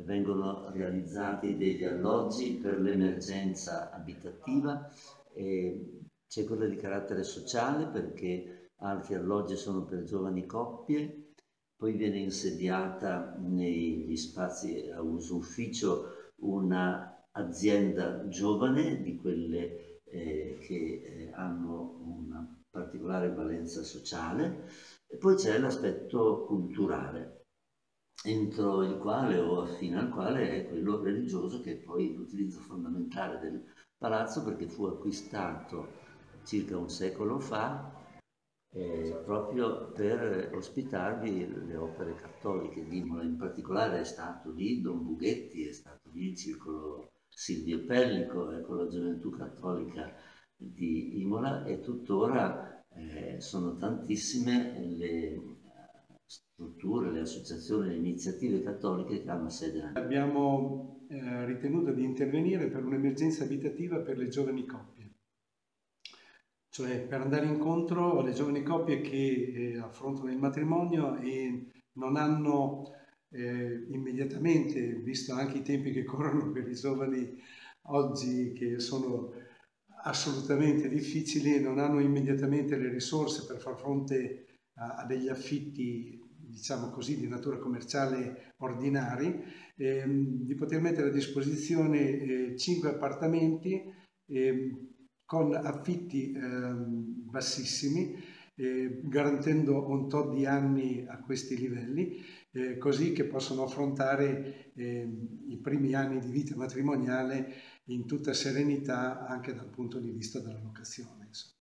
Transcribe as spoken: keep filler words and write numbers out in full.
vengono realizzati degli alloggi per l'emergenza abitativa, e c'è quello di carattere sociale perché altri alloggi sono per giovani coppie, poi viene insediata negli spazi a uso ufficio una azienda giovane di quelle eh, che eh, hanno una particolare valenza sociale, e poi c'è l'aspetto culturale, entro il quale o affine al quale è quello religioso, che è poi l'utilizzo fondamentale del palazzo perché fu acquistato circa un secolo fa eh, proprio per ospitarvi le opere cattoliche di Imola. In particolare è stato lì Don Bughetti, è stato lì il circolo Silvio Pellico, ecco, la Gioventù Cattolica di Imola, e tuttora eh, sono tantissime le strutture, le associazioni, le iniziative cattoliche che hanno sede. Abbiamo eh, ritenuto di intervenire per un'emergenza abitativa per le giovani coppie, cioè per andare incontro alle giovani coppie che eh, affrontano il matrimonio e non hanno eh, immediatamente, visto anche i tempi che corrono per i giovani oggi che sono assolutamente difficili, non hanno immediatamente le risorse per far fronte a, a degli affitti, diciamo così, di natura commerciale ordinari, ehm, di poter mettere a disposizione eh, cinque appartamenti eh, con affitti ehm, bassissimi, eh, garantendo un tot di anni a questi livelli, eh, così che possono affrontare eh, i primi anni di vita matrimoniale in tutta serenità anche dal punto di vista della locazione. Insomma.